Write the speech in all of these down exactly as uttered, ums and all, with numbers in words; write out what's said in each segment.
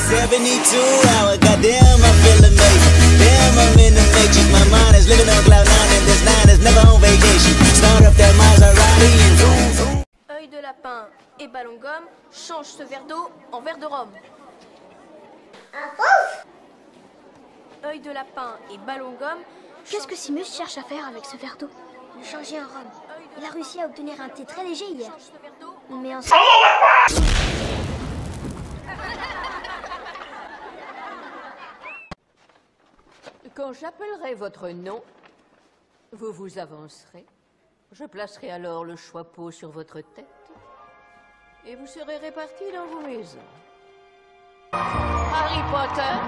seventy-two hour, goddamn, I feel amazing. Damn, I'm in the matrix. My mind is living on cloud nine, and this nine is never on vacation. Start up that Maserati and zoom, zoom. Œil de lapin et ballon gomme, change ce verre d'eau en verre de rhum. Œil de lapin et ballon gomme. Qu'est-ce que Simus cherche à faire avec ce verre d'eau? Le changer en rhum. Il a réussi à obtenir un thé très léger hier. Mais en... Quand j'appellerai votre nom, vous vous avancerez. Je placerai alors le choix-peau sur votre tête. Et vous serez répartis dans vos maisons. Harry Potter.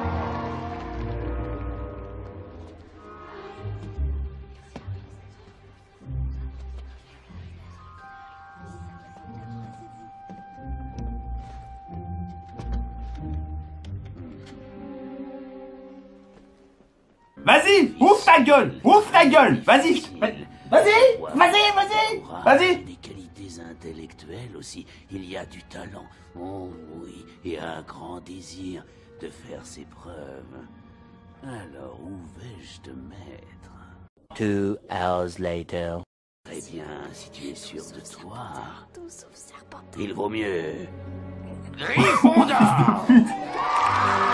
Vas-y, ouvre ta gueule, ouvre ta gueule, vas-y, vas-y, vas-y, vas-y, vas-y. Des qualités intellectuelles aussi, il y a du talent, oh oui, et un grand désir de faire ses preuves. Alors où vais-je te mettre? Two hours later. Très bien, si tu es sûr de toi, il vaut mieux Gryffondor.